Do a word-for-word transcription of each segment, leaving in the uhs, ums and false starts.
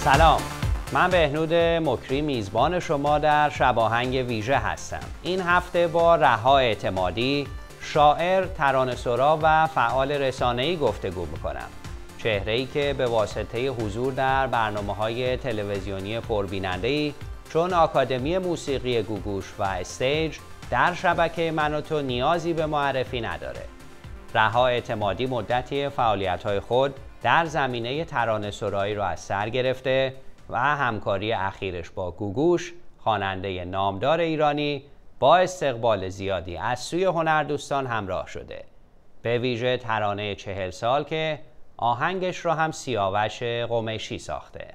سلام، من بهنود مکری میزبان شما در شباهنگ ویژه هستم. این هفته با رها اعتمادی، شاعر، ترانه‌سرا و فعال رسانه‌ای گفتگو می‌کنم. چهره‌ای که به واسطه حضور در برنامه‌های تلویزیونی پربیننده‌ای چون آکادمی موسیقی گوگوش و استیج در شبکه من و تو نیازی به معرفی نداره. رها اعتمادی مدتی فعالیت‌های خود در زمینه ترانه‌سرایی را از سر گرفته و همکاری اخیرش با گوگوش، خواننده نامدار ایرانی، با استقبال زیادی از سوی هنردوستان همراه شده. به ویژه ترانه چهل سال که آهنگش را هم سیاوش قمیشی ساخته.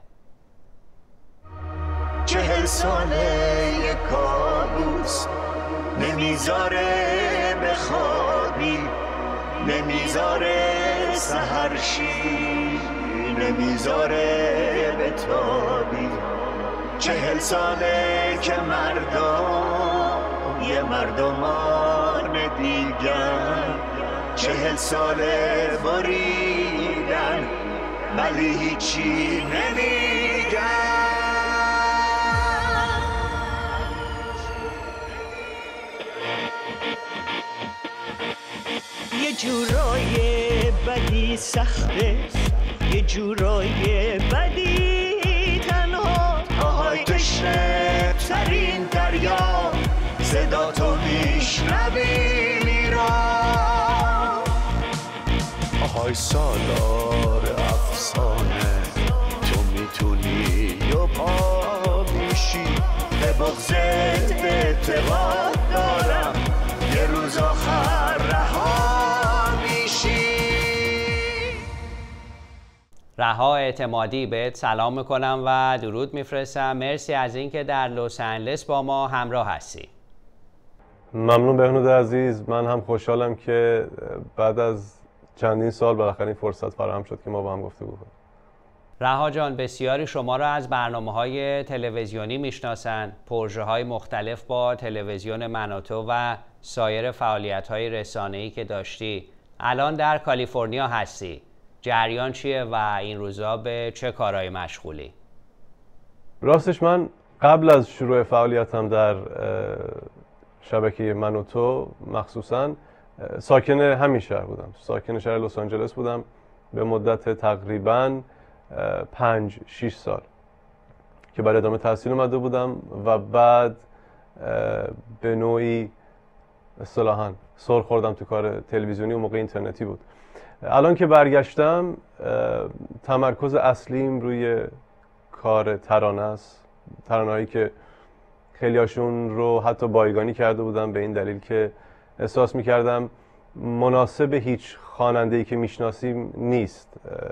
چهل ساله یک کابوس نمیذاره بخوابی، نمیذاره سحرشی، نمیذاره بتابی. چهل ساله که مردم یه مردمان دیگر، چهل ساله بریدن ولی هیچی نمیگن. یه جورای بدی سخته، یه جورای بدی تنها، آهای تشنه ترین دریا، صدا تو میشنوی میرا. آهای سالار افسانه، تو میتونی و پا میشی، به بغضت اعتقاد دارم یه روز آخر رها میشی. رها اعتمادی، بهت سلام میکنم و درود میفرستم. مرسی از اینکه در لس آنجلس با ما همراه هستی. ممنون بهنود عزیز، من هم خوشحالم که بعد از چندین سال بالاخره این فرصت فراهم شد که ما با هم گفتگو کنیم. رها جان، بسیاری شما را از برنامه‌های تلویزیونی میشناسند، پروژه‌های مختلف با تلویزیون من و تو و سایر فعالیت‌های رسانه‌ای که داشتی. الان در کالیفرنیا هستی. جریان چیه و این روزا به چه کارهایی مشغولی؟ راستش من قبل از شروع فعالیتم در شبکه من و تو مخصوصاً ساکن همین شهر بودم. ساکن شهر لس آنجلس بودم به مدت تقریباً پنج شیش سال که برای ادامه تحصیل اومده بودم و بعد به نوعی اصطلاحاً سر خوردم تو کار تلویزیونی و موقع اینترنتی بود. الان که برگشتم تمرکز اصلیم روی کار ترانه است. ترانه‌هایی که خیلی هاشون رو حتی بایگانی کرده بودم به این دلیل که احساس می‌کردم مناسب هیچ خواننده‌ای که میشناسیم نیست.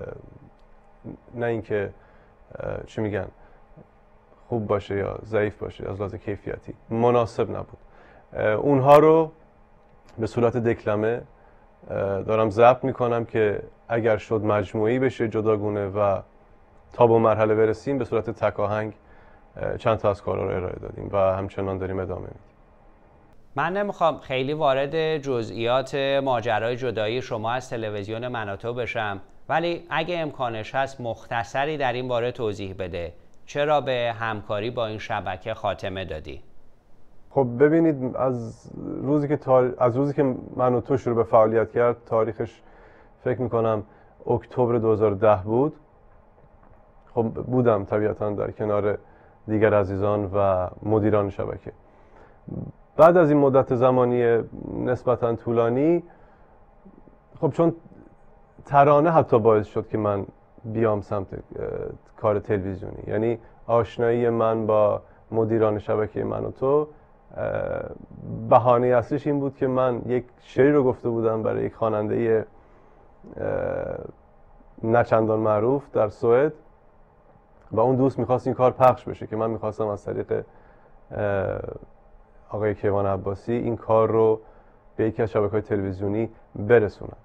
نه اینکه چی میگن خوب باشه یا ضعیف باشه، از لحاظ کیفیتی مناسب نبود. اونها رو به صورت دکلمه دارم ضبط میکنم که اگر شد مجموعی بشه جداگونه و تا به مرحله برسیم به صورت تک آهنگ چند تا از کارها رو ارائه دادیم و همچنان داریم ادامه میدیم. من نمیخوام خیلی وارد جزئیات ماجرای جدایی شما از تلویزیون من و تو بشم، ولی اگه امکانش هست مختصری در این باره توضیح بده. چرا به همکاری با این شبکه خاتمه دادی؟ خب ببینید، از روزی که تار... از روزی که من و تو شروع به فعالیت کرد، تاریخش فکر میکنم اکتبر دو هزار و ده بود. خب بودم طبیعتاً در کنار دیگر عزیزان و مدیران شبکه. بعد از این مدت زمانی نسبتاً طولانی، خب چون ترانه حتی باعث شد که من بیام سمت کار تلویزیونی، یعنی آشنایی من با مدیران شبکه من و تو بهانه اصلیش این بود که من یک شعری رو گفته بودم برای یک خواننده نچندان معروف در سوئد و اون دوست میخواست این کار پخش بشه که من میخواستم از طریق آقای کیوان عباسی این کار رو به یکی از شبکه‌های تلویزیونی برسونم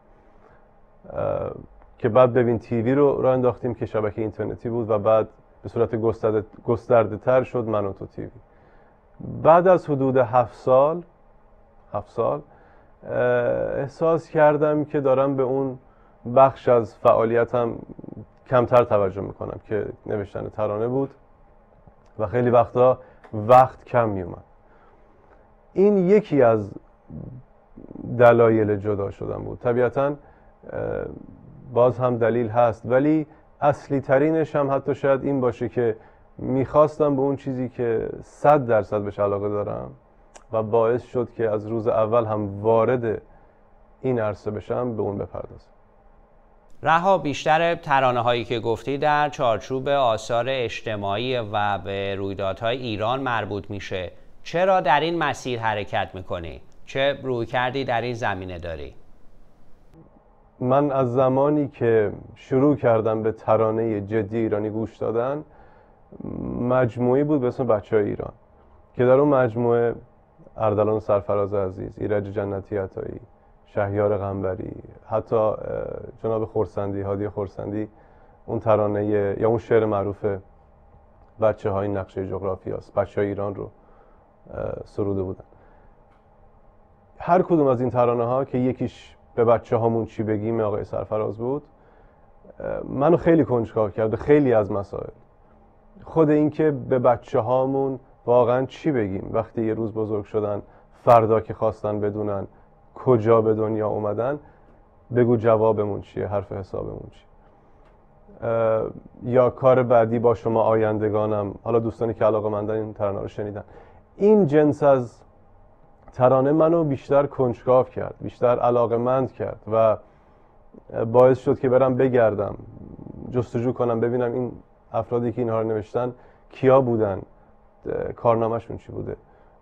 که بعد ببین تیوی رو راه انداختیم که شبکه اینترنتی بود و بعد به صورت گسترده, گسترده تر شد من و تو تیوی. بعد از حدود هفت سال هفت سال احساس کردم که دارم به اون بخش از فعالیتم کمتر توجه میکنم که نوشتن ترانه بود و خیلی وقتا وقت کم میومد. این یکی از دلایل جدا شدن بود. طبیعتاً باز هم دلیل هست، ولی اصلی ترینش هم حتی شاید این باشه که میخواستم به اون چیزی که صد درصد بهش علاقه دارم و باعث شد که از روز اول هم وارد این عرصه بشم به اون بپردازم. رها، بیشتر ترانه هایی که گفتی در چارچوب آثار اجتماعی و به رویدادهای ایران مربوط میشه. چرا در این مسیر حرکت میکنی؟ چه رویکردی در این زمینه داری؟ من از زمانی که شروع کردم به ترانه جدی ایرانی گوش دادن، مجموعی بود به اسم بچه‌های ایران که در اون مجموعه اردلان سرفراز عزیز، ایرج جنتی عطایی، شهیار قنبری، حتی جناب خورسندی، هادی خورسندی، اون ترانه یا اون شعر معروف بچه های نقشه جغرافی هست، بچه های ایران رو سروده بودن. هر کدوم از این ترانه ها که یکیش به بچه هامون چی بگیم آقای سرفراز بود، منو خیلی کنجکاو کرد به خیلی از مسائل. خود این که به بچه هامون واقعا چی بگیم وقتی یه روز بزرگ شدن، فردا که خواستن بدونن کجا به دنیا اومدن، بگو جوابمون چیه، حرف حسابمون چیه. یا کار بعدی با شما آیندگانم، حالا دوستانی که علاقه‌مندن این ترانه رو شنیدن. این جنس از ترانه منو بیشتر کنجکاو کرد، بیشتر علاقه‌مند کرد و باعث شد که برم بگردم، جستجو کنم، ببینم این افرادی که اینها رو نوشتن کیا بودن، کارنامه‌شون چی بوده.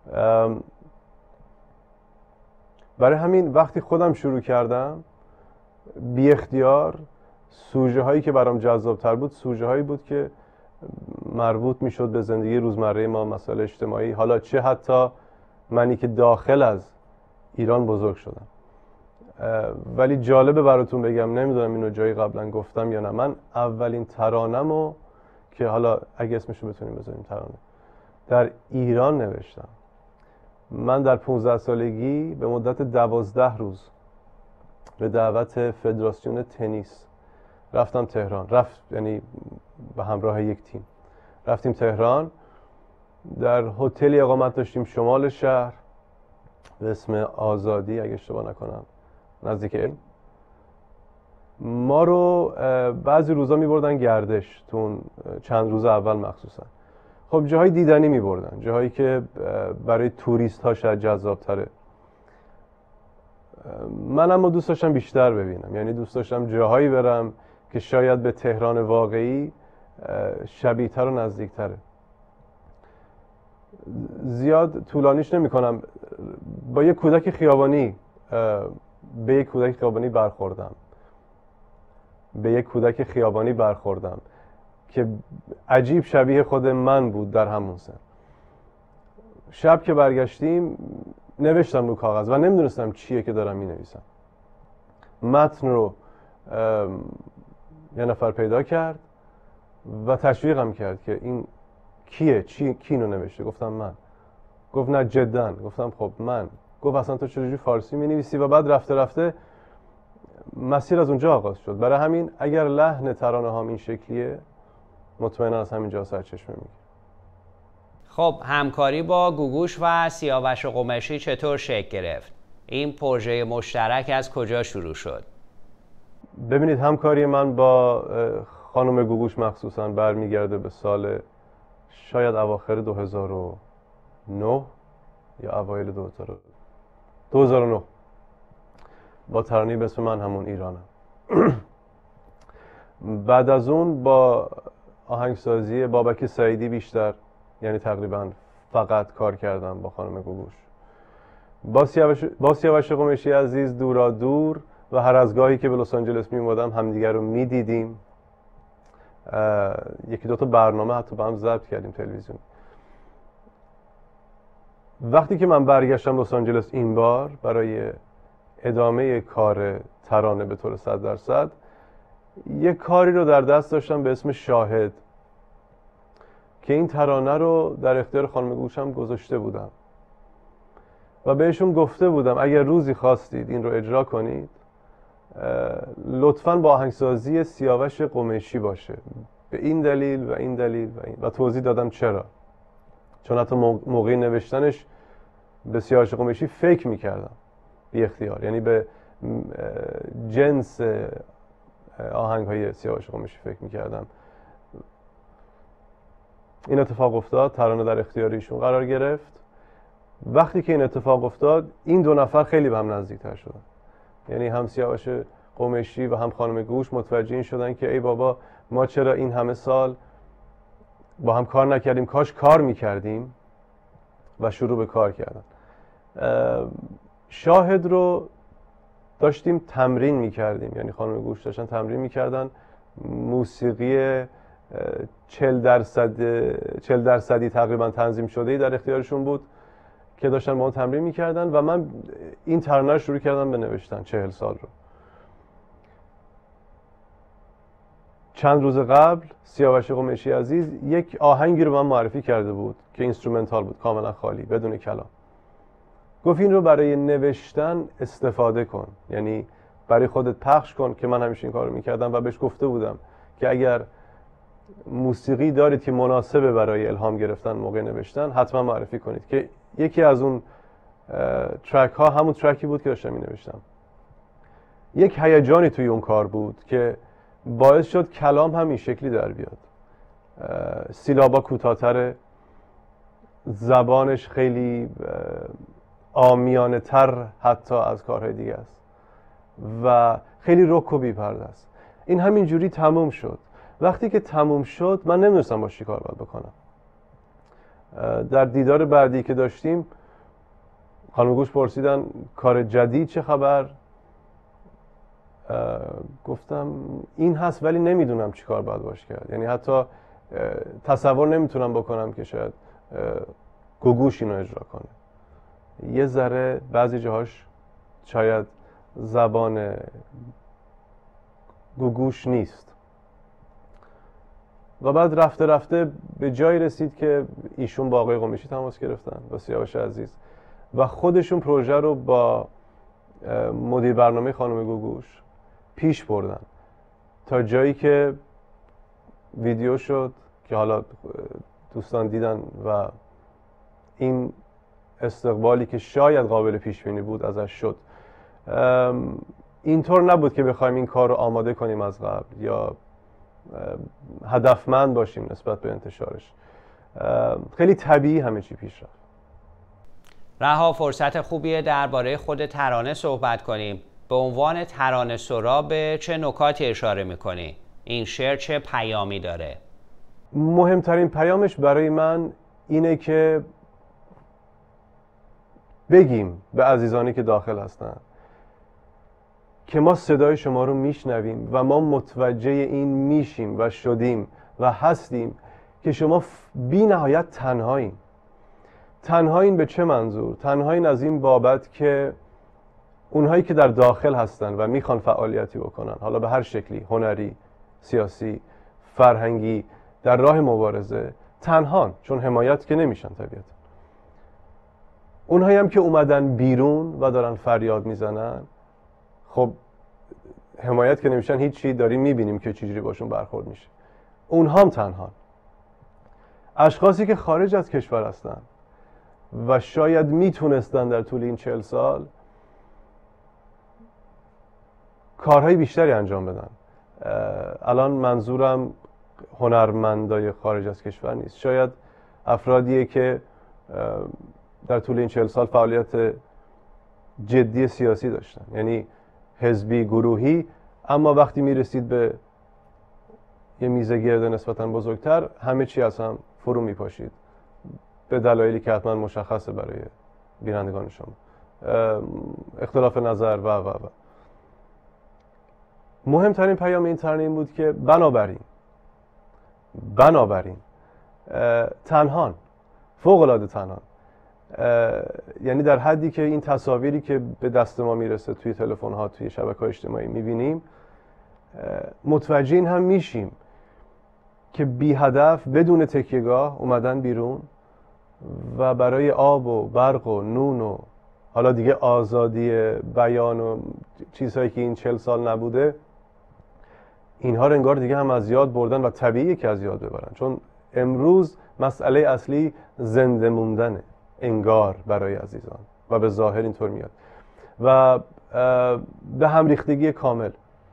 برای همین وقتی خودم شروع کردم، بی اختیار سوژه هایی که برام جذاب‌تر بود سوژه هایی بود که مربوط میشد به زندگی روزمره ما، مسائل اجتماعی، حالا چه حتی منی که داخل از ایران بزرگ شدم. ولی جالبه براتون بگم، نمیدونم اینو جایی قبلا گفتم یا نه، من اولین ترانه‌مو که حالا اگه اسمشو بتونیم بذاریم ترانه، در ایران نوشتم. من در پانزده سالگی به مدت دوازده روز به دعوت فدراسیون تنیس رفتم تهران. رفت یعنی به همراه یک تیم رفتیم تهران، در هتلی اقامت داشتیم شمال شهر به اسم آزادی اگه اشتباه نکنم، نزدیک علم. ما رو بعضی روزا می بردن گردش، تو چند روز اول مخصوصا. خب جاهای دیدنی می بردن، جاهایی که برای توریست ها شاید جذاب تره. من اما دوست داشتم بیشتر ببینم، یعنی دوست داشتم جاهایی برم که شاید به تهران واقعی شبیه تر و نزدیک تره. زیاد طولانیش نمی کنم. با یک کودک خیابانی به یک کودک خیابانی برخوردم به یک کودک خیابانی برخوردم که عجیب شبیه خود من بود در همون سن. شب که برگشتیم نوشتم رو کاغذ و نمیدونستم چیه که دارم می نویسم. متن رو یه نفر پیدا کرد و تشویقم کرد که این کیه، چی کی اینو نوشته؟ گفتم من. گفت نه جدا. گفتم خب من. گفت اصلا تو چجوری فارسی می نویسی؟ و بعد رفته رفته مسیر از اونجا آغاز شد. برای همین اگر لحن ترانه هام این شکلیه، مطمئنا از همینجا سرچشمه میگیره. خب همکاری با گوگوش و سیاوش قمشی چطور شکل گرفت؟ این پروژه مشترک از کجا شروع شد؟ ببینید، همکاری من با خانم گوگوش مخصوصا برمیگرده به سال شاید اواخر دو هزار و نه یا اوایل دو هزار و نه با ترانه‌ای به اسم من همون ایرانم. بعد از اون با آهنگسازی بابک سعیدی بیشتر، یعنی تقریبا فقط کار کردم با خانم گوگوش. با سیاوش با سیاوش قمشی عزیز دورا دور و هر از گاهی که به لس آنجلس می اومدم همدیگر رو میدیدیم. یکی دو تا برنامه حتی با هم ضبط کردیم تلویزیون. وقتی که من برگشتم لس آنجلس این بار برای ادامه کار ترانه به طور صد درصد، یک کاری رو در دست داشتم به اسم شاهد که این ترانه رو در اختیار خانم گوشم گذاشته بودم و بهشون گفته بودم اگر روزی خواستید این رو اجرا کنید، لطفاً با آهنگسازی سیاوش قمیشی باشه، به این دلیل و این دلیل و این و توضیح دادم چرا. چون حتی موقع نوشتنش به سیاوش قمیشی فکر میکردم بی اختیار، یعنی به جنس آهنگ های سیاوش قمیشی فکر میکردم. این اتفاق افتاد، ترانه در اختیار ایشون قرار گرفت. وقتی که این اتفاق افتاد این دو نفر خیلی به هم نزدیکتر شدن، یعنی هم سیاوش قمیشی و هم خانم گوش متوجه این شدن که ای بابا ما چرا این همه سال با هم کار نکردیم، کاش کار میکردیم، و شروع به کار کردن. شاهد رو داشتیم تمرین میکردیم، یعنی خانم گوش داشتن تمرین میکردن موسیقی چهل درصد چهل درصدی تقریبا تنظیم شده ای در اختیارشون بود که داشتن با اون تمرین میکردن و من این ترانه رو شروع کردم به نوشتن چهل سال رو. چند روز قبل سیاوش قمیشی عزیز یک آهنگی رو من معرفی کرده بود که اینسترومنتال بود، کاملا خالی بدون کلام. گفت این رو برای نوشتن استفاده کن، یعنی برای خودت پخش کن، که من همیشه این کار رو میکردم و بهش گفته بودم که اگر موسیقی دارید که مناسبه برای الهام گرفتن موقع نوشتن حتما معرفی کنید. که یکی از اون ترک ها همون ترکی بود که داشتم می نوشتم. یک هیجانی توی اون کار بود که باعث شد کلام هم این شکلی در بیاد. سیلابا کوتاه‌تره، زبانش خیلی عامیانه تر حتی از کارهای دیگه است و خیلی رک و بی پرده است. این همین جوری تموم شد. وقتی که تموم شد من نمیدونستم باش چی کار باید بکنم. در دیدار بعدی که داشتیم خانم گوش پرسیدن کار جدید چه خبر؟ گفتم این هست ولی نمیدونم چی کار باید باش کرد. یعنی حتی تصور نمیتونم بکنم که شاید گوگوش اینو اجرا کنه. یه ذره بعضی جاهاش شاید زبان گوگوش نیست. و بعد رفته رفته به جایی رسید که ایشون با آقای قمیشی تماس گرفتن با سیاوش عزیز و خودشون پروژه رو با مدیر برنامه خانم گوگوش پیش بردن تا جایی که ویدیو شد که حالا دوستان دیدن و این استقبالی که شاید قابل پیش بینی بود ازش شد. اینطور نبود که بخوایم این کار رو آماده کنیم از قبل یا هدفمند باشیم نسبت به انتشارش. خیلی طبیعی همه چی پیش رفت. رها، فرصت خوبیه درباره خود ترانه صحبت کنیم. به عنوان ترانه سرا به چه نکاتی اشاره میکنی؟ این شعر چه پیامی داره؟ مهمترین پیامش برای من اینه که بگیم به عزیزانی که داخل هستن که ما صدای شما رو میشنویم و ما متوجه این میشیم و شدیم و هستیم که شما بی نهایت تنهایین. تنهایین به چه منظور؟ تنهایین از این بابت که اونهایی که در داخل هستن و میخوان فعالیتی بکنن، حالا به هر شکلی، هنری، سیاسی، فرهنگی، در راه مبارزه، تنهان، چون حمایت که نمیشن طبیعتا. اونهایی هم که اومدن بیرون و دارن فریاد میزنن، خب حمایت که نمیشن هیچی، داریم میبینیم که چجوری باشون برخورد میشه. اونها هم تنها. اشخاصی که خارج از کشور هستن و شاید میتونستن در طول این چهل سال کارهای بیشتری انجام بدن. الان منظورم هنرمندای خارج از کشور نیست، شاید افرادیه که در طول این چهل سال فعالیت جدی سیاسی داشتن، یعنی حزبی، گروهی، اما وقتی میرسید به یه میزه گرد نسبتاً بزرگتر همه چی از هم فرو میپاشید به دلایلی که حتما مشخصه برای بینندگان شما، اختلاف نظر و و و مهمترین پیام این ترانه این بود که بنابراین بنابراین تنهان، فوق العاده تنهان، یعنی در حدی که این تصاویری که به دست ما میرسه توی تلفن ها، توی شبکه‌های اجتماعی میبینیم، متوجه این هم میشیم که بی هدف بدون تکیهگاه اومدن بیرون و برای آب و برق و نون و حالا دیگه آزادی بیان و چیزهایی که این چهل سال نبوده، اینها رو انگار دیگه هم از یاد بردن و طبیعیه که از یاد ببرن، چون امروز مسئله اصلی زنده موندنه انگار برای عزیزان و به ظاهر اینطور میاد و به هم ریختگی کامل.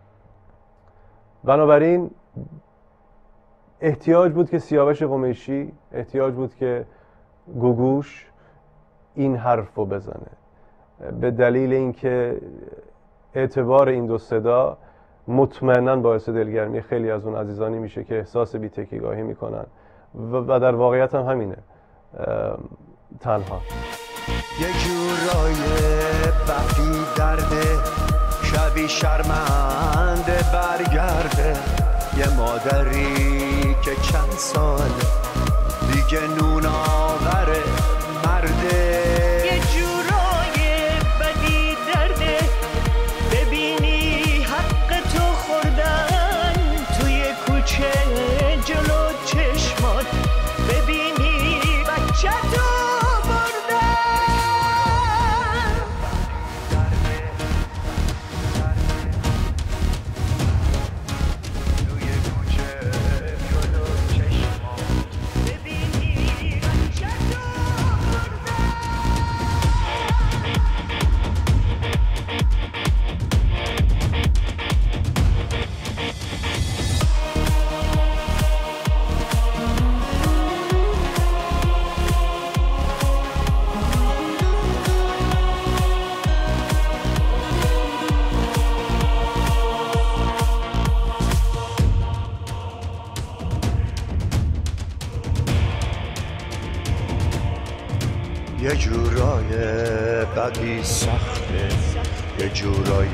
بنابراین احتیاج بود که سیاوش قمیشی، احتیاج بود که گوگوش این حرف رو بزنه، به دلیل اینکه اعتبار این دو صدا مطمئناً باعث دلگرمی خیلی از اون عزیزانی میشه که احساس بی‌تکیگاهی میکنن و در واقعیت هم همینه. تنها یه جورای بقی درده، شبی شرمنده برگرده، یه مادری که چند سال دیگه نون آوره مرده. یه جورای بدی درده، ببینی حق تو خوردن توی کوچه جلو چشمات، ببینی بچه تو یه جورای بدی سخته، یه جورای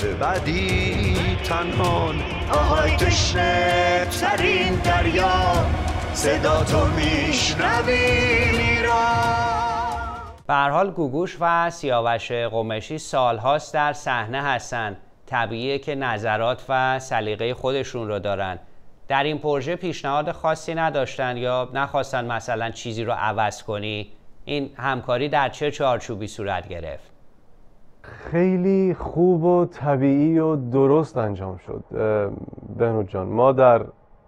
بدی تنهان، آهای تشنه ترین دریا، صدا تو میشنوی میران. به هر حال گوگوش و سیاوش قمیشی سالهاست در صحنه هستن، طبیعیه که نظرات و سلیقه خودشون رو دارن. در این پروژه پیشنهاد خاصی نداشتن یا نخواستن مثلا چیزی رو عوض کنی؟ این همکاری در چه چارچوبی صورت گرفت؟ خیلی خوب و طبیعی و درست انجام شد بهنود جان. ما در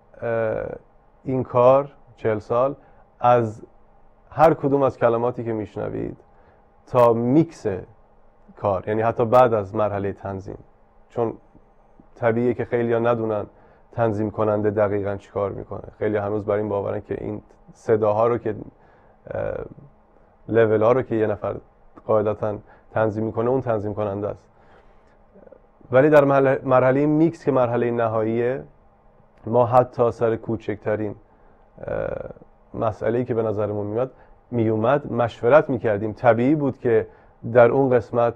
این کار چهل سال از هر کدوم از کلماتی که میشنوید تا میکس کار، یعنی حتی بعد از مرحله تنظیم، چون طبیعیه که خیلی ها ندونن تنظیم کننده دقیقاً چی کار میکنه، خیلی هنوز بر این باورن که این صداها رو که لول ها رو که یه نفر قاعدتاً تنظیم میکنه اون تنظیم کننده است. ولی در مرحله میکس که مرحله نهاییه، ما حتی سر کوچکترین مسئله‌ای که به نظرمون میاد میومد مشورت میکردیم. طبیعی بود که در اون قسمت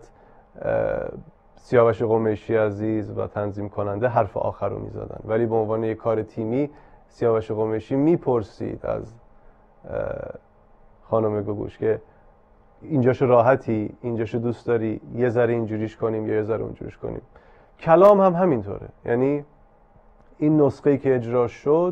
سیاوش قمیشی عزیز و تنظیم کننده حرف آخر رو میزدن، ولی به عنوان یک کار تیمی سیاوش قمیشی میپرسید از خانم گوگوش که اینجاشو راحتی، اینجاشو دوست داری یه ذره اینجوریش کنیم یا یه ذره اونجوریش کنیم. کلام هم همینطوره، یعنی این نسخه‌ای که اجرا شد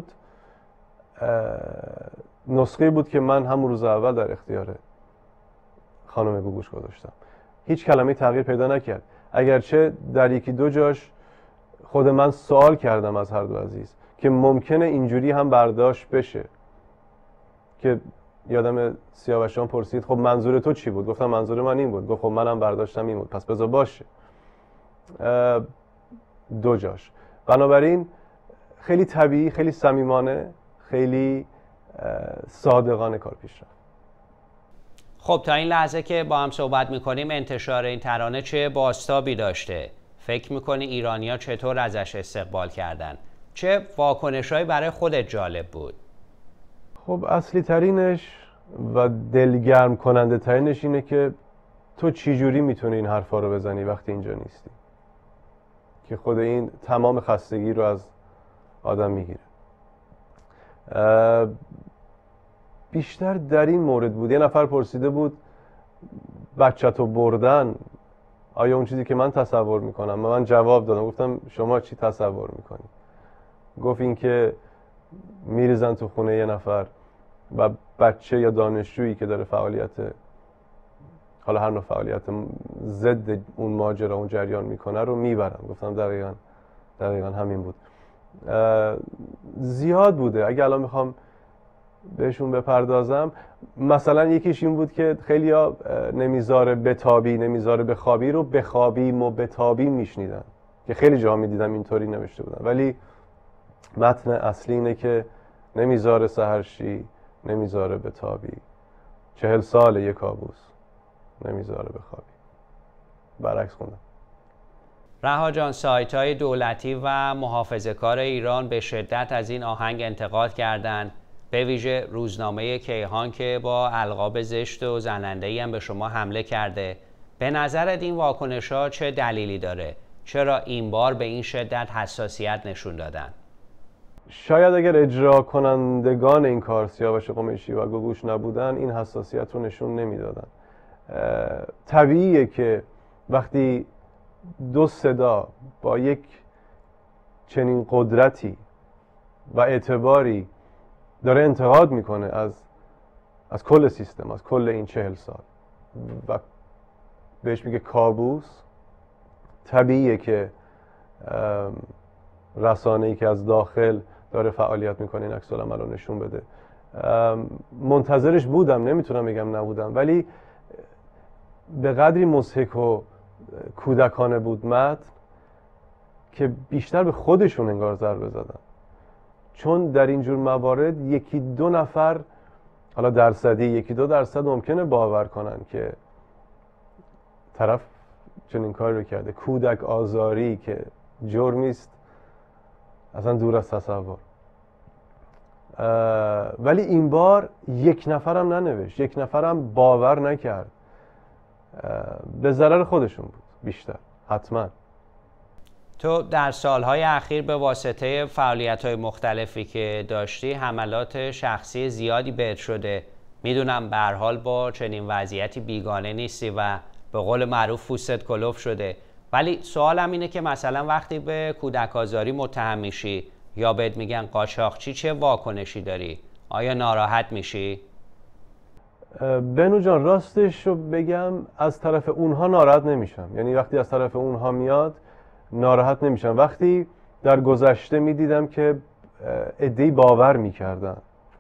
نسخه‌ای بود که من همون روز اول در اختیار خانم گوگوش گذاشتم. هیچ کلمه‌ای تغییر پیدا نکرد، اگرچه در یکی دو جاش خود من سوال کردم از هر دو عزیز که ممکنه اینجوری هم برداشت بشه. که یادم سیاوشان پرسید خب منظور تو چی بود؟ گفتم منظور من این بود. گفت خب منم برداشتم این بود، پس بذار باشه. دو جاش. بنابراین خیلی طبیعی، خیلی صمیمانه، خیلی صادقانه کار پیش رفت. خب تا این لحظه که با هم صحبت میکنیم انتشار این ترانه چه بازتابی داشته؟ فکر میکنی ایرانی‌ها چطور ازش استقبال کردن؟ چه واکنش‌هایی برای خودت جالب بود؟ خب اصلی ترینش و دلگرم کننده ترینش اینه که تو چی جوری میتونی این حرفا رو بزنی وقتی اینجا نیستی، که خود این تمام خستگی رو از آدم میگیره. بیشتر در این مورد بود. یه نفر پرسیده بود بچه‌تو بردن آیا اون چیزی که من تصور میکنم؟ من جواب دادم، گفتم شما چی تصور میکنی؟ گفت این که میریزن تو خونه یه نفر و بچه یا دانشجویی که داره فعالیت حالا هر نوع فعالیت ضد اون ماجرا اون جریان میکنه رو میبرن. گفتم دقیقاً دقیقاً همین بود. زیاد بوده. اگه الان میخوام بهشون بپردازم، مثلا یکیش این بود که خیلیا نمیذاره بتابی نمیذاره بخوابی رو بخوابیم و بتابیم میشنیدن، که خیلی جا میدیدم اینطوری نوشته بودن، ولی متن اصلی اینه که نمیذاره سحرشی، نمیذاره بتابی، چهل سال یک کابوس، نمیذاره بخوابی. برعکس خوندم. رها جان، سایت‌های دولتی و محافظه‌کار ایران به شدت از این آهنگ انتقاد کردند، به ویژه روزنامه کیهان که با القاب زشت و زننده‌ای هم به شما حمله کرده. به نظرت این واکنش‌ها چه دلیلی داره؟ چرا این بار به این شدت حساسیت نشون دادن؟ شاید اگر اجرا کنندگان این کار سیاوش قمیشی و گوگوش نبودن این حساسیت رو نشون نمیدادن. طبیعیه که وقتی دو صدا با یک چنین قدرتی و اعتباری داره انتقاد میکنه از از کل سیستم، از کل این چهل سال و بهش میگه کابوس، طبیعیه که رسانه‌ای که از داخل داره فعالیت میکنه این عکس العمل رو نشون بده. منتظرش بودم، نمیتونم بگم نبودم، ولی به قدری مضحک و کودکانه بود متن که بیشتر به خودشون انگار ضربه زدن، چون در اینجور موارد یکی دو نفر، حالا درصدی یکی دو درصد ممکنه باور کنن که طرف چنین کاری رو کرده. کودک آزاری که جرمی است اصلا دور از تصور. ولی این بار یک نفرم ننوشت، یک نفرم باور نکرد. به ضرر خودشون بود بیشتر، حتما. تو در سالهای اخیر به واسطه فعالیت‌های مختلفی که داشتی حملات شخصی زیادی بهت شده. میدونم به هر حال با چنین وضعیتی بیگانه نیستی و به قول معروف پوستت کلوف شده، ولی سوالم اینه که مثلا وقتی به کودک آزاری متهم میشی یا بهت میگن قاچاقچی چه واکنشی داری؟ آیا ناراحت میشی؟ بنو جان، راستش رو بگم از طرف اونها ناراحت نمیشم. یعنی وقتی از طرف اونها میاد ناراحت نمیشم. وقتی در گذشته میدیدم که عده‌ای باور میکردن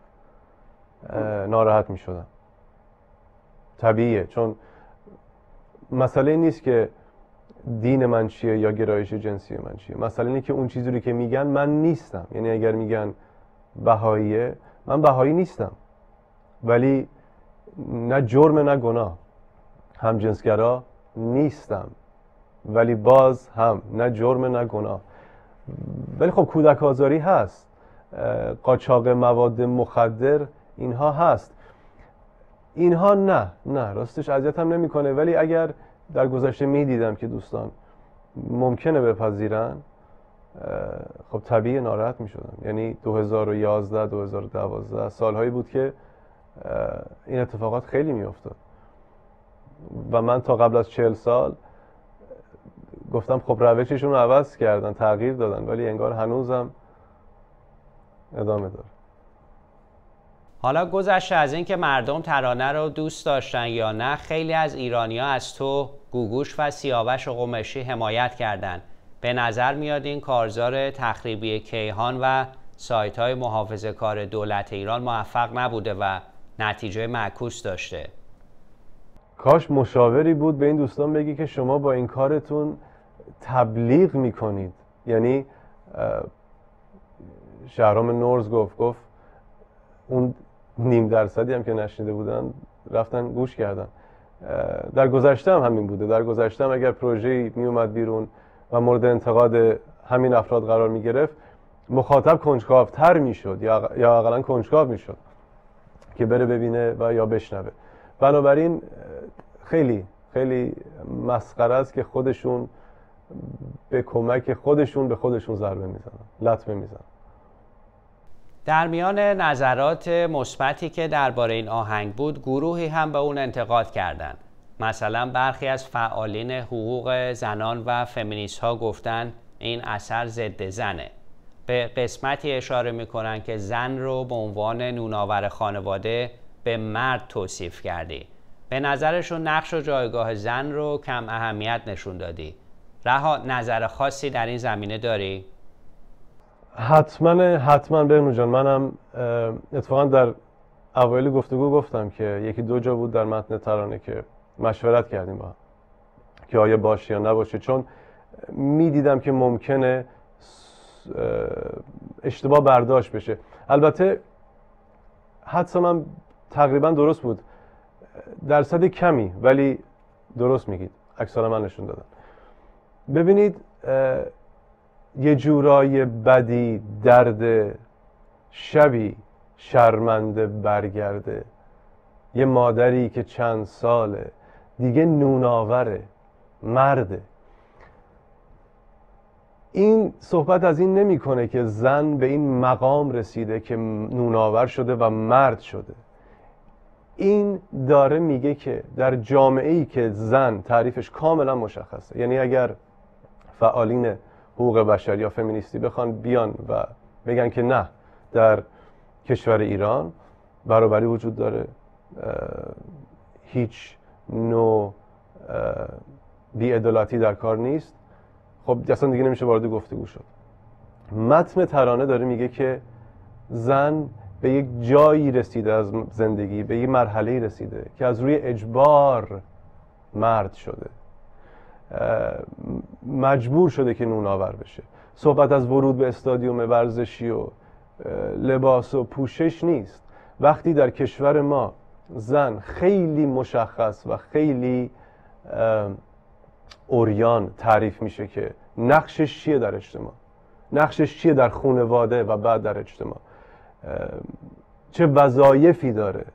ناراحت میشدم. طبیعیه، چون مسئله نیست که دین من چیه یا گرایش جنسی من چیه. مسئله اینه که اون چیزی رو که میگن من نیستم. یعنی اگر میگن بهاییه، من بهایی نیستم، ولی نه جرم نه گناه. هم جنسگرا نیستم، ولی باز هم نه جرم نه گناه. ولی خب کودک آزاری هست، قاچاق مواد مخدر اینها هست. اینها نه نه راستش اذیتم نمیکنه، ولی اگر در گذشته میدیدم که دوستان ممکنه بپذیرن، خب طبیعی ناراحت میشدم. یعنی دو هزار و یازده دو هزار و دوازده سالهایی بود که این اتفاقات خیلی میافتاد و من تا قبل از چهل سال گفتم خب روششون رو عوض کردن، تغییر دادن، ولی انگار هنوزم ادامه داره. حالا گذشته از این که مردم ترانه رو دوست داشتن یا نه، خیلی از ایرانی‌ها از تو، گوگوش و سیاوش قمیشی حمایت کردند. به نظر میاد این کارزار تخریبی کیهان و سایت‌های محافظه‌کار دولت ایران موفق نبوده و نتیجه معکوس داشته. کاش مشاوری بود به این دوستان بگی که شما با این کارتون تبلیغ میکنید. یعنی شهرام نورز گفت گفت اون نیم درصدی هم که نشنیده بودن رفتن گوش کردن. در گذشته هم همین بوده. در گذشته هم اگر پروژه‌ای می اومد بیرون و مورد انتقاد همین افراد قرار می گرفت، مخاطب کنجکاوتر می شد یا یا اقلا کنجکاو می شد که بره ببینه و یا بشنوه. بنابراین خیلی خیلی مسخره است که خودشون به کمک خودشون به خودشون ضربه میزنن، لطمه میزنن. در میان نظرات مثبتی که درباره این آهنگ بود، گروهی هم به اون انتقاد کردند. مثلا برخی از فعالین حقوق زنان و فمینیست ها گفتن این اثر ضد زنه. به قسمتی اشاره میکنن که زن رو به عنوان نونآور خانواده به مرد توصیف کردی. به نظرشون نقش و جایگاه زن رو کم اهمیت نشون دادی. رها، نظر خاصی در این زمینه داری؟ حتما حتما بهنو جان، منم اتفاقا در اوایل گفتگو گفتم که یکی دو جا بود در متن ترانه که مشورت کردیم با هم که آیا باشه یا نباشه، چون میدیدم که ممکنه اشتباه برداشت بشه. البته حدس من تقریبا درست بود، درصد کمی، ولی درست میگید، اکثرا من نشون دادم. ببینید، یه جورای بدی درد شبی شرمنده برگرده، یه مادری که چند ساله دیگه نوناوره، مرده. این صحبت از این نمیکنه که زن به این مقام رسیده که نوناور شده و مرد شده. این داره میگه که در جامعه‌ای که زن تعریفش کاملا مشخصه، یعنی اگر فعالین حقوق بشر یا فمینیستی بخوان بیان و بگن که نه، در کشور ایران برابری وجود داره، هیچ نوع بی‌عدالتی در کار نیست، خب اصلا دیگه نمیشه وارد گفتگو شد. متن ترانه داره میگه که زن به یک جایی رسیده از زندگی، به یک مرحله‌ای رسیده که از روی اجبار مرد شده، مجبور شده که نوناور بشه. صحبت از ورود به استادیوم ورزشی و لباس و پوشش نیست. وقتی در کشور ما زن خیلی مشخص و خیلی عریان تعریف میشه که نقشش چیه در اجتماع، نقشش چیه در خانواده و بعد در اجتماع، چه وظایفی داره،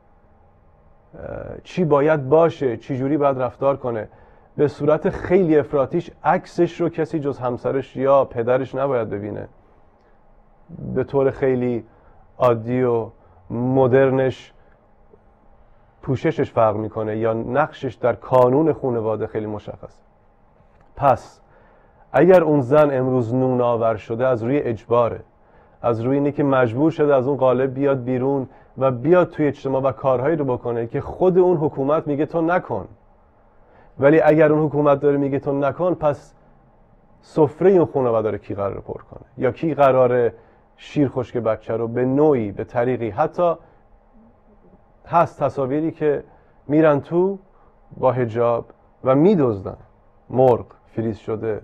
چی باید باشه، چی جوری باید رفتار کنه، به صورت خیلی افراطیش عکسش رو کسی جز همسرش یا پدرش نباید ببینه. به طور خیلی عادی و مدرنش پوششش فرق میکنه یا نقشش در کانون خانواده خیلی مشخصه. پس اگر اون زن امروز نوناور شده از روی اجباره، از روی اینه که مجبور شده از اون قالب بیاد بیرون و بیاد توی اجتماع و کارهایی رو بکنه که خود اون حکومت میگه تو نکن، ولی اگر اون حکومت داره میگه تو نکن، پس سفره اون خانواده داره کی قراره پر کنه یا کی قراره شیر خشک بچه رو به نوعی، به طریقی، حتی هست تصاویری که میرن تو با حجاب و میدزدن مرغ فریز شده،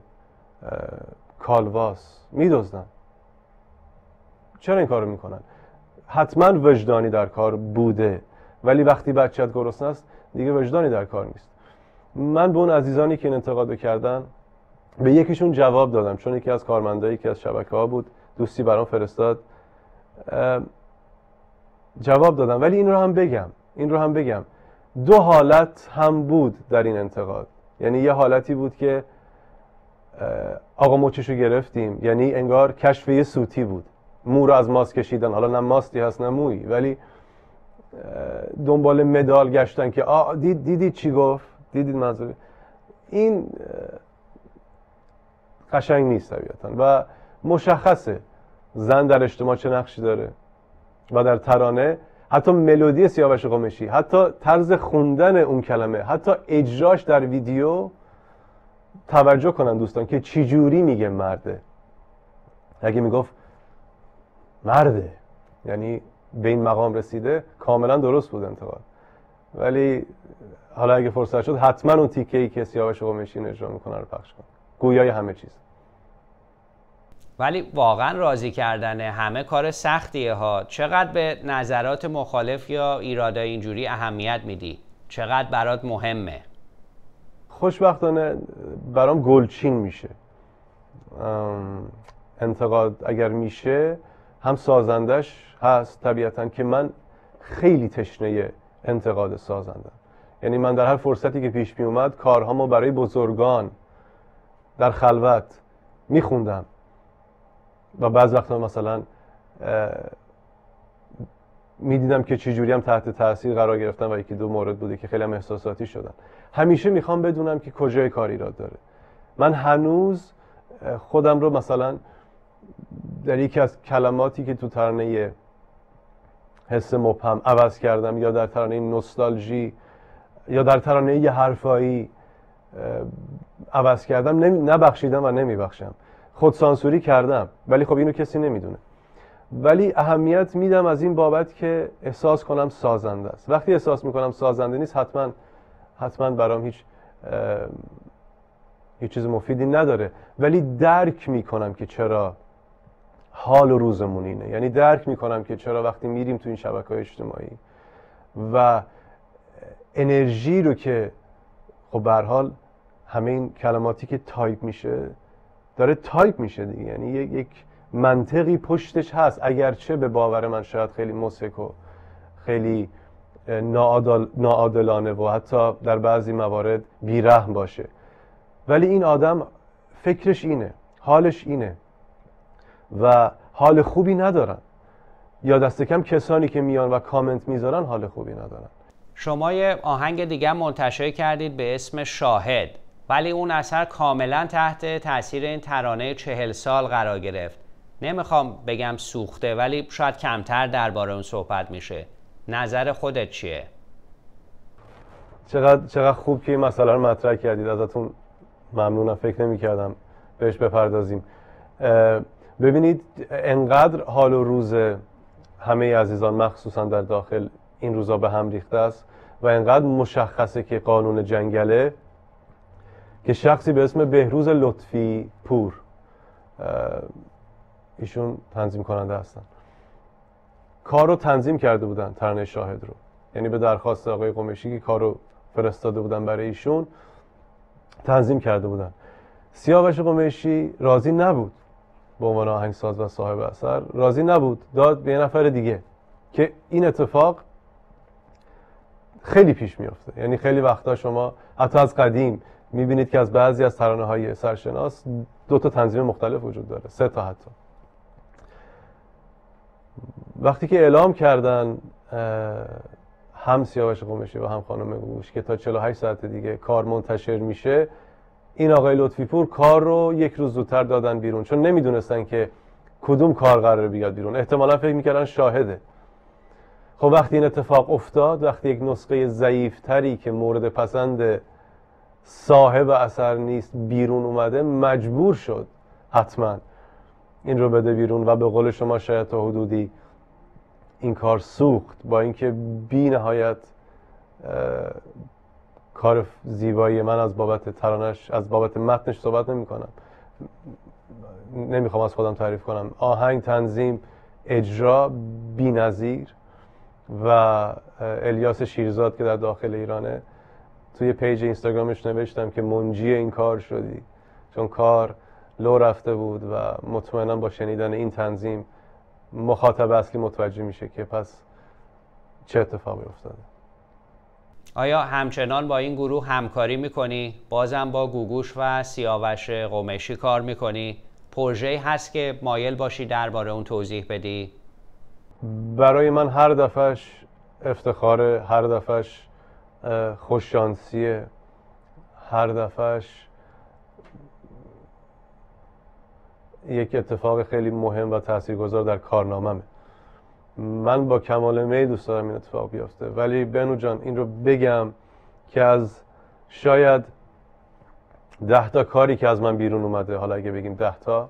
کالواس میدزدن. چرا این کارو میکنن؟ حتما وجدانی در کار بوده، ولی وقتی بچه‌ت گرسنه است دیگه وجدانی در کار نیست. من به اون عزیزانی که این انتقادو کردن به یکیشون جواب دادم، چون یکی از کارمندایی که از شبکه‌ها بود دوستی برام فرستاد، جواب دادم. ولی این رو هم بگم این رو هم بگم دو حالت هم بود در این انتقاد. یعنی یه حالتی بود که آقا مچشو گرفتیم، یعنی انگار کشف یه سوتی بود، مو رو از ماست کشیدن، حالا نه ماستی هست نه مویی، ولی دنبال مدال گشتن که آ دید دیدید چی گفت، دیدید منظور. این قشنگ نیست طبیعتاً و مشخصه زن در اجتماع چه نقشی داره و در ترانه حتی ملودی سیاوش قمیشی، حتی طرز خوندن اون کلمه، حتی اجراش در ویدیو، توجه کنن دوستان که چی جوری میگه مرده. اگه میگفت مرده یعنی به این مقام رسیده، کاملا درست بود انتقاد. ولی حالا اگه فرصت شد حتما اون تیکه‌ای که سیاوش قمیشی اجرا میکنه رو پخش کن، گویای همه چیز. ولی واقعا راضی کردن همه کار سختیه ها. چقدر به نظرات مخالف یا ایرادای اینجوری اهمیت میدی؟ چقدر برات مهمه؟ خوشبختانه برام گلچین میشه انتقاد. اگر میشه هم سازندش هست طبیعتاً که من خیلی تشنه انتقاد سازندم. یعنی من در هر فرصتی که پیش می اومد کارهامو برای بزرگان در خلوت میخوندم و بعض وقتا مثلا میدیدم که چجوری هم تحت تاثیر قرار گرفتن و یکی دو مورد بوده که خیلی هم احساساتی شدن. همیشه میخوام بدونم که کجای کار ایراد داره. من هنوز خودم رو مثلا در یکی از کلماتی که تو ترانه حس مبهم عوض کردم یا در ترانه نوستالژی یا در ترانه یه حرفایی عوض کردم، نبخشیدم و نمیبخشم. خود سانسوری کردم، ولی خب اینو کسی نمیدونه. ولی اهمیت میدم از این بابت که احساس کنم سازنده است. وقتی احساس میکنم سازنده نیست، حتما حتما برام هیچ هیچ چیز مفیدی نداره. ولی درک میکنم که چرا حال و روزمون اینه. یعنی درک میکنم که چرا وقتی میریم تو این شبکه‌های اجتماعی و انرژی رو که خب به هر حال همه این کلماتی که تایپ میشه داره تایپ میشه دیگه، یعنی یک منطقی پشتش هست، اگرچه به باور من شاید خیلی مسک و خیلی ناعادل، ناعادلانه و حتی در بعضی موارد بیرحم باشه، ولی این آدم فکرش اینه، حالش اینه و حال خوبی ندارن، یا دست کم کسانی که میان و کامنت میذارن حال خوبی ندارن. شما یه آهنگ دیگه منتشر کردید به اسم شاهد، ولی اون اثر کاملا تحت تاثیر این ترانه چهل سال قرار گرفت. نمیخوام بگم سوخته، ولی شاید کمتر درباره اون صحبت میشه. نظر خودت چیه؟ چقدر چقدر خوب که این مسئله رو مطرح کردید، ازتون ممنونم. فکر نمی‌کردم بهش بپردازیم. ببینید، انقدر حال و روز همه عزیزان مخصوصا در داخل این روزا به هم ریخته است و انقدر مشخصه که قانون جنگله که شخصی به اسم بهروز لطفی پور، ایشون تنظیم کننده هستن، کار رو تنظیم کرده بودن، ترانه شاهد رو، یعنی به درخواست آقای قمیشی که کار رو فرستاده بودن برای ایشون تنظیم کرده بودن. سیاوش قمیشی راضی نبود، به عنوان آهنگساز و صاحب اثر راضی نبود، داد به یه نفر دیگه که این اتفاق خیلی پیش میفته. یعنی خیلی وقتا شما حتی از قدیم میبینید که از بعضی از ترانه‌های سرشناس دو تا تنظیم مختلف وجود داره، سه تا حتی. وقتی که اعلام کردن هم سیاوش قمیشی و هم خانم گوگوش که تا چهل و هشت ساعت دیگه کار منتشر میشه، این آقای لطفی پور کار رو یک روز زودتر دادن بیرون، چون نمیدونستن که کدوم کار قراره بیاد بیرون. احتمالا فکر میکردن شاهده. خب وقتی این اتفاق افتاد، وقتی یک نسخه ضعیفتری که مورد پسند صاحب اثر نیست بیرون اومده، مجبور شد حتما این رو بده بیرون و به قول شما شاید تا حدودی این کار سوخت، با اینکه بی نهایت کار زیبایی. من از بابت ترانش، از بابت متنش صحبت نمی کنم، نمیخوام از خودم تعریف کنم. آهنگ، تنظیم، اجرا بی نظیر. و الیاس شیرزاد که در داخل ایرانه، توی پیج اینستاگرامش نوشتم که منجی این کار شدی، چون کار لو رفته بود و مطمئنا با شنیدن این تنظیم مخاطب اصلی متوجه میشه که پس چه اتفاقی افتاده. آیا همچنان با این گروه همکاری میکنی؟ بازم با گوگوش و سیاوش قمیشی کار میکنی؟ پروژه‌ای هست که مایل باشی درباره اون توضیح بدی؟ برای من هر دفعش افتخاره، هر دفعش خوششانسیه، هر دفعش یک اتفاق خیلی مهم و تاثیرگذار در کارنامه‌مه. من با کمال میل دوست دارم این اتفاق بیفته، ولی بنو جان این رو بگم که از شاید ده تا کاری که از من بیرون اومده، حالا اگه بگیم ده تا،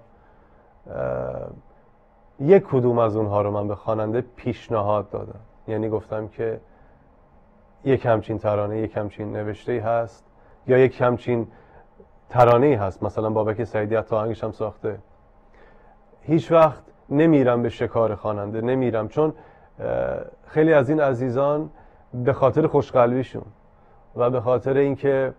یک کدوم از اونها رو من به خواننده پیشنهاد دادم. یعنی گفتم که یک همچین ترانه، یک همچین نوشته‌ای هست، یا یک همچین ترانه‌ای هست. مثلا بابک سعیدی حتی آهنگش هم ساخته. هیچ وقت نمیرم به شکار خواننده، نمیرم، چون خیلی از این عزیزان به خاطر خوشقلبیشون و به خاطر اینکه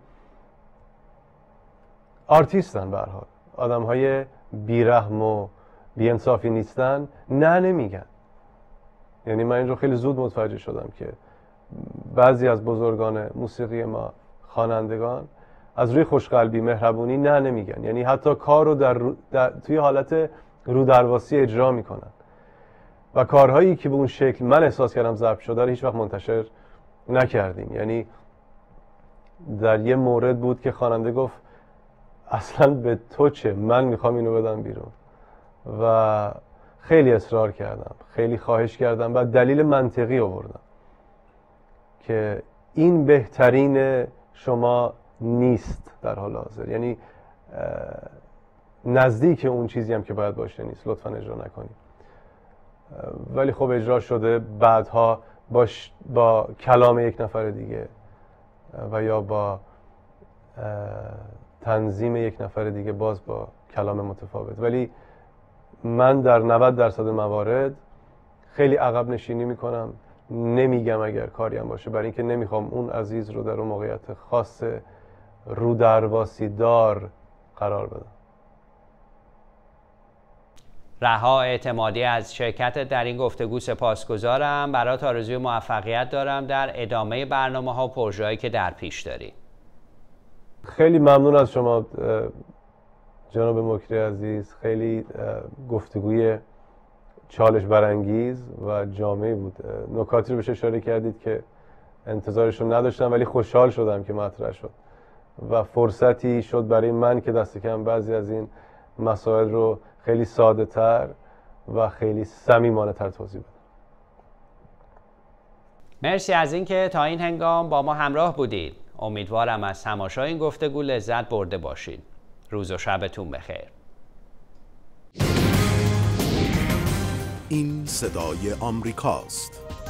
آرتیستن، به هر حال آدم‌های بی‌رحم و بی‌انصافی نیستن، نه نمیگن. یعنی من این رو خیلی زود متوجه شدم که بعضی از بزرگان موسیقی ما، خوانندگان، از روی خوشقلبی، مهربونی نه نمیگن. یعنی حتی کار رو در, در توی حالت رودرواسی اجرا میکنن و کارهایی که به اون شکل من احساس کردم ضبط شده رو هیچ وقت منتشر نکردیم. یعنی در یه مورد بود که خواننده گفت اصلا به تو چه، من میخوام اینو بدم بیرون، و خیلی اصرار کردم، خیلی خواهش کردم و دلیل منطقی آوردم که این بهترین شما نیست در حال حاضر، یعنی نزدیک اون چیزی هم که باید باشه نیست، لطفا اجرا نکنید. ولی خب اجرا شده، بعدها با, با کلام یک نفر دیگه و یا با تنظیم یک نفر دیگه، باز با کلام متفاوت. ولی من در نود درصد موارد خیلی عقب نشینی میکنم، نمیگم اگر کاری هم باشه، برای اینکه نمیخوام اون عزیز رو در اون موقعیت خاص رو درواسی دار قرار بدم. رها اعتمادی از شرکت در این گفتگو سپاسگزارم. برات آرزوی موفقیت دارم در ادامه برنامه ها و پروژه‌ای که در پیش داری. خیلی ممنون از شما جناب مکری عزیز، خیلی گفتگوی چالش برانگیز و جامعی بود. نکاتی رو بهش اشاره کردید که انتظارش رو نداشتم، ولی خوشحال شدم که مطرح شد و فرصتی شد برای من که دست کم بعضی از این مسائل رو خیلی ساده تر و خیلی صمیمانه تر توضیح بدم. مرسی از اینکه تا این هنگام با ما همراه بودید. امیدوارم از تماشای این گفتگو لذت برده باشید. روز و شبتون بخیر. این صدای آمریکاست.